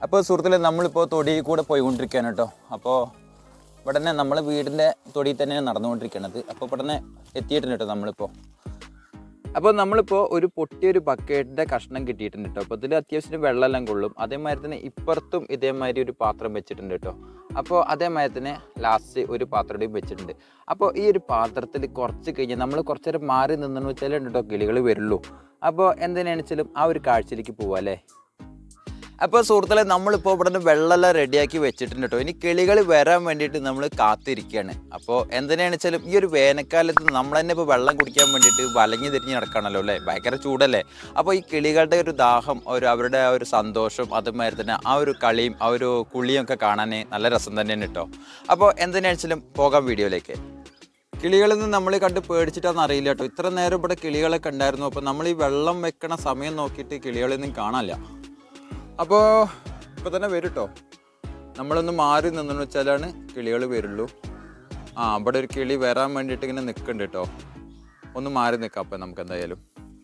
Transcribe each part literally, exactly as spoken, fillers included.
അപ്പോൾ സുഹൃത്തുക്കളെ നമ്മളിപ്പോൾ തൊടിയിൽ കൂടെ പോയിക്കൊണ്ടിരിക്കുകയാണ് കേട്ടോ. അപ്പോൾ ഇവിടെ തന്നെ നമ്മൾ വീടിൻ്റെ തൊടിയിൽ തന്നെയാണ് നടന്നുകൊണ്ടിരിക്കുന്നത്. അപ്പോൾ ഇവിടെ തന്നെ എത്തിയിട്ടുണ്ട് കേട്ടോ നമ്മളിപ്പോൾ. അപ്പോൾ നമ്മളിപ്പോൾ ഒരു പൊട്ടിയൊരു ബക്കറ്റിൻ്റെ കഷ്ണം കിട്ടിയിട്ടുണ്ട് കേട്ടോ. അപ്പോൾ ഇതിൽ അത്യാവശ്യം വെള്ളമെല്ലാം കൊള്ളും. അതേമാതിരി തന്നെ ഇപ്പുറത്തും ഇതേമാതിരി ഒരു പാത്രം വെച്ചിട്ടുണ്ട് കേട്ടോ. അപ്പോൾ അതേമാതിരി തന്നെ ലാസ്റ്റ് ഒരു പാത്രയും വെച്ചിട്ടുണ്ട്. അപ്പോൾ ഈ ഒരു പാത്രത്തിൽ കുറച്ച് കഴിഞ്ഞ് നമ്മൾ കുറച്ച് നേരം മാറി നിന്നെന്ന് വെച്ചാൽ കേട്ടോ കിളികൾ വരുള്ളൂ. അപ്പോൾ എന്തിനാണെന്ന് വെച്ചാലും ആ ഒരു കാഴ്ചയിലേക്ക് പോവാം അല്ലേ. അപ്പോൾ സുഹൃത്തുക്കളെ നമ്മളിപ്പോൾ ഇവിടെ നിന്ന് വെള്ളമെല്ലാം റെഡിയാക്കി വെച്ചിട്ടുണ്ട് കേട്ടോ. ഇനി കിളികൾ വരാൻ വേണ്ടിയിട്ട് നമ്മൾ കാത്തിരിക്കുകയാണ്. അപ്പോൾ എന്തിനാണെന്ന് വെച്ചാലും ഈ ഒരു വേനൽക്കാലത്ത് നമ്മൾ തന്നെ ഇപ്പോൾ വെള്ളം കുടിക്കാൻ വേണ്ടിയിട്ട് വലഞ്ഞു തിരിഞ്ഞ് നടക്കുകയാണല്ലോ അല്ലേ, ഭയങ്കര ചൂടല്ലേ. അപ്പോൾ ഈ കിളികളുടെ ഒരു ദാഹം, ഒരു അവരുടെ ആ ഒരു സന്തോഷം, അതുമാതിരി തന്നെ ആ ഒരു കളിയും ആ ഒരു കുളിയും ഒക്കെ കാണാൻ നല്ല രസം തന്നെയാണ് കേട്ടോ. അപ്പോൾ എന്തിനാണെന്ന് വെച്ചാലും പോകാം വീഡിയോയിലേക്ക്. കിളികളിൽ നിന്ന് നമ്മൾ കണ്ട് പേടിച്ചിട്ടാന്ന് അറിയില്ല കേട്ടോ. ഇത്ര നേരം ഇവിടെ കിളികളൊക്കെ ഉണ്ടായിരുന്നു. അപ്പോൾ നമ്മൾ ഈ വെള്ളം വെക്കണ സമയം നോക്കിയിട്ട് കിളികളൊന്നും കാണാനില്ല. അപ്പോൾ ഇപ്പോൾ തന്നെ വരും കേട്ടോ. നമ്മളൊന്ന് മാറി നിന്നെന്ന് വെച്ചാലാണ് കിളികൾ വരുള്ളൂ. ആ ഇവിടെ ഒരു കിളി വരാൻ വേണ്ടിയിട്ട് ഇങ്ങനെ നിൽക്കുന്നുണ്ട് കേട്ടോ. ഒന്ന് മാറി നിൽക്കാം അപ്പം നമുക്ക് എന്തായാലും.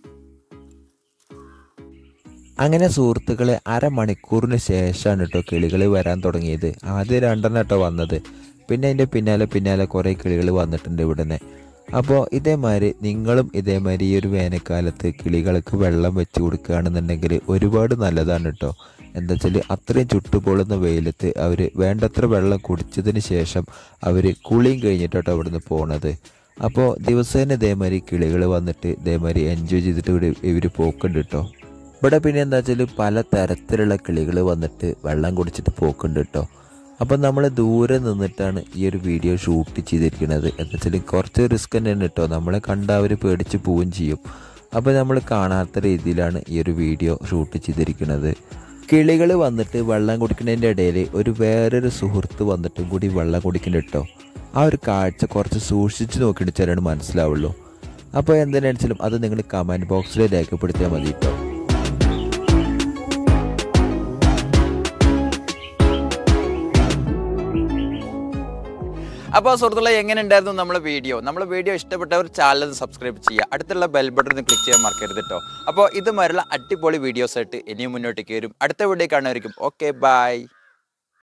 അങ്ങനെ സുഹൃത്തുക്കളെ അരമണിക്കൂറിന് ശേഷമാണ് കേട്ടോ കിളികൾ വരാൻ തുടങ്ങിയത്. ആദ്യം രണ്ടെണ്ണം കേട്ടോ വന്നത്, പിന്നെ അതിൻ്റെ പിന്നാലെ പിന്നാലെ കുറേ കിളികൾ വന്നിട്ടുണ്ട് ഇവിടുന്ന്. അപ്പോൾ ഇതേമാതിരി നിങ്ങളും ഇതേമാതിരി ഈ ഒരു വേനൽക്കാലത്ത് കിളികൾക്ക് വെള്ളം വെച്ച് കൊടുക്കുകയാണെന്നുണ്ടെങ്കിൽ ഒരുപാട് നല്ലതാണ് കേട്ടോ. എന്താ വെച്ചാൽ അത്രയും ചുട്ടുപൊള്ളുന്ന വെയിലത്ത് അവർ വേണ്ടത്ര വെള്ളം കുടിച്ചതിന് ശേഷം അവർ കുളിയും കഴിഞ്ഞിട്ടോ ഇവിടുന്ന് പോണത്. അപ്പോൾ ദിവസേന ഇതേമാതിരി കിളികൾ വന്നിട്ട് ഇതേമാതിരി എൻജോയ് ചെയ്തിട്ട് ഇവിടെ ഇവർ പോക്കുണ്ട് കേട്ടോ. ഇവിടെ പിന്നെ എന്താ വെച്ചാൽ പല തരത്തിലുള്ള കിളികൾ വന്നിട്ട് വെള്ളം കുടിച്ചിട്ട് പോക്കുണ്ട് കേട്ടോ. അപ്പം നമ്മൾ ദൂരെ നിന്നിട്ടാണ് ഈ ഒരു വീഡിയോ ഷൂട്ട് ചെയ്തിരിക്കുന്നത്. എന്താ വെച്ചാൽ കുറച്ച് റിസ്ക് തന്നെയാണ് കേട്ടോ. നമ്മളെ കണ്ട അവർ പേടിച്ച് പോവുകയും ചെയ്യും. അപ്പോൾ നമ്മൾ കാണാത്ത രീതിയിലാണ് ഈ ഒരു വീഡിയോ ഷൂട്ട് ചെയ്തിരിക്കുന്നത്. കിളികൾ വന്നിട്ട് വെള്ളം കുടിക്കുന്നതിൻ്റെ ഇടയിൽ ഒരു വേറൊരു സുഹൃത്ത് വന്നിട്ടും കൂടി വെള്ളം കുടിക്കുന്നുണ്ട് കേട്ടോ. ആ ഒരു കാഴ്ച കുറച്ച് സൂക്ഷിച്ച് നോക്കിയിട്ട് ചിലയാണ് മനസ്സിലാവുള്ളൂ. അപ്പോൾ എന്തിനാണെന്ന് വെച്ചാലും അത് നിങ്ങൾ കമൻറ്റ് ബോക്സിൽ രേഖപ്പെടുത്തിയാൽ മതി കേട്ടോ. അപ്പോൾ സുഹൃത്തുക്കളെ എങ്ങനെ ഉണ്ടായിരുന്നു നമ്മളെ വീഡിയോ? നമ്മളെ വീഡിയോ ഇഷ്ടപ്പെട്ടവർ ചാനൽ സബ്സ്ക്രൈബ് ചെയ്യുക, അടുത്തുള്ള ബെൽ ബട്ടൺ ക്ലിക്ക് ചെയ്യാൻ മറക്കരുത് കേട്ടോ. അപ്പോൾ ഇതുമാതിരിയുള്ള അടിപൊളി വീഡിയോസായിട്ട് ഇനിയും മുന്നോട്ടേക്ക് വരും. അടുത്ത വീഡിയോ കാണുമായിരിക്കും. Okay by.